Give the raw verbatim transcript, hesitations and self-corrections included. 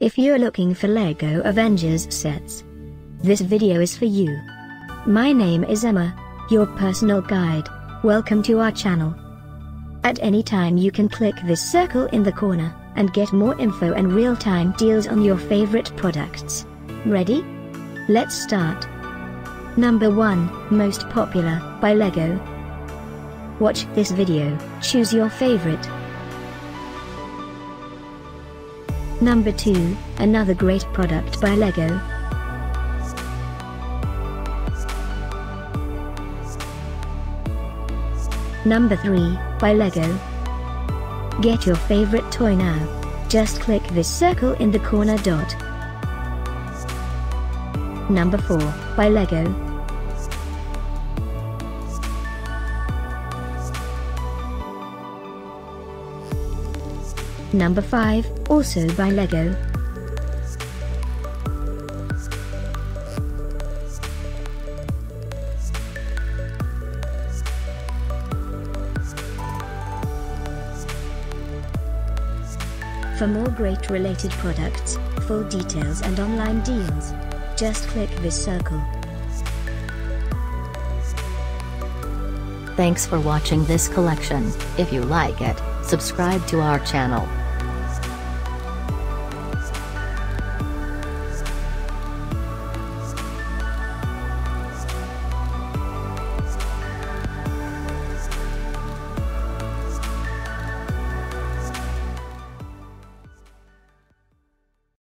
If you're looking for LEGO Avengers sets, this video is for you. My name is Emma, your personal guide. Welcome to our channel. At any time you can click this circle in the corner, and get more info and real-time deals on your favorite products. Ready? Let's start. Number one, Most Popular, by LEGO. Watch this video, choose your favorite. Number two, another great product by LEGO. Number three, by LEGO. Get your favorite toy now. Just click this circle in the corner dot. Number four, by LEGO. Number five, also by LEGO. For more great related products, full details and online deals, just click this circle. Thanks for watching this collection. If you like it, subscribe to our channel.